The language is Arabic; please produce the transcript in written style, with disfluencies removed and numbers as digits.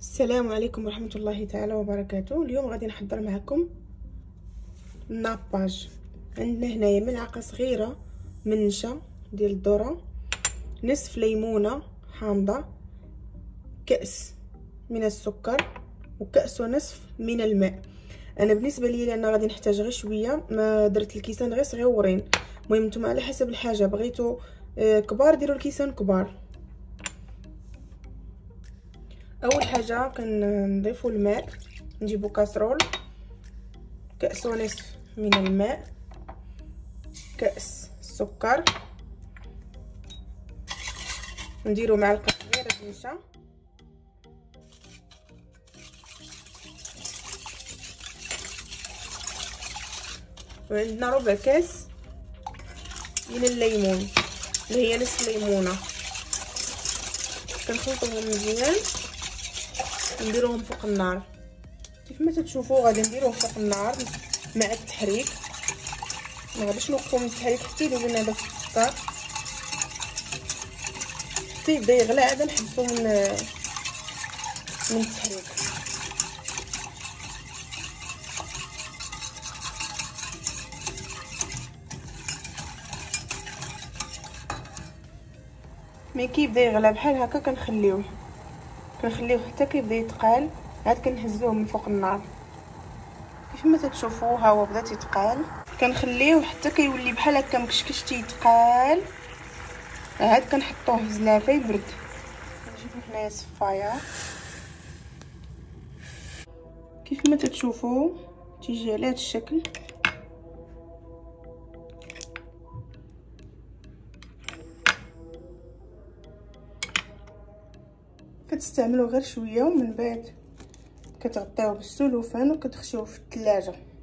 السلام عليكم ورحمة الله تعالى وبركاته. اليوم غادي نحضر معكم الناباج. عندنا هنايا ملعقة صغيرة من نشا ديال الذرة، نصف ليمونة حامضة، كأس من السكر، وكأس ونصف من الماء. انا بالنسبه لي انا غادي نحتاج غير شويه، ما درت الكيسان غير صغيورين. المهم نتوما على حسب الحاجه، بغيتو كبار ديروا الكيسان كبار. اول حاجه كنضيفوا الماء، نجيبوا كاسرول، كأس ونصف من الماء، كأس السكر، نديروا معلقه صغيره د النشا، وعندنا ربع كاس من الليمون اللي هي نصف ليمونه. كنخلطوهم مزيان ونديروهم فوق النار. كيف ما تشوفوا غادي نديروه فوق النار مع التحريك، ما غاديش نوقفوا من التحريك حتى يولي لنا داك السكر، حتى يبدا يغلى عاد نحبسوا من التحريك. ملي كيبدا يغلى بحال هكا كنخليوه حتى كيبدا يتقال، عاد كنهزوه من فوق النار. كيف ما تشوفوا ها هو بدا تيتقال، كنخليوه حتى كيولي بحال هكا مكشكش تيتقال، عاد كنحطوه في زلافه يبرد. نجيبو هنايا صفايه، كيف ما تشوفوا تيجي على هذا الشكل. كتستعملوا غير شويه ومن بعد كتغطيوه بالسلوفان وكتخشيوه في الثلاجه.